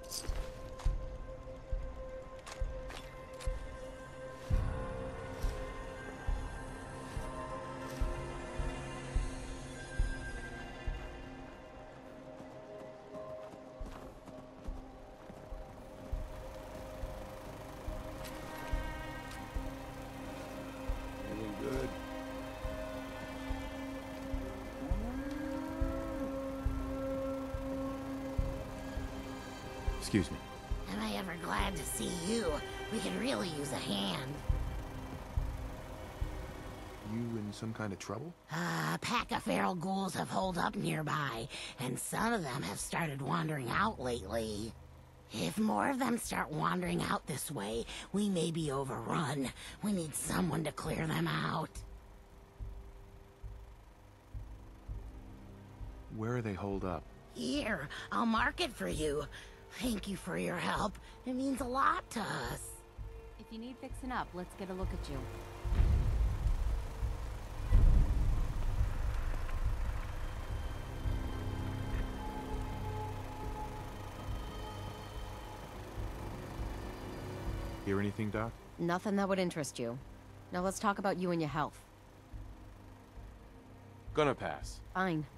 Excuse me. Am I ever glad to see you? We could really use a hand. You in some kind of trouble? A pack of feral ghouls have holed up nearby, and some of them have started wandering out lately. If more of them start wandering out this way, we may be overrun. We need someone to clear them out. Where are they holed up? Here, I'll mark it for you. Thank you for your help. It means a lot to us. If you need fixing up, let's get a look at you. Hear anything, Doc? Nothing that would interest you. Now let's talk about you and your health. Gonna pass. Fine.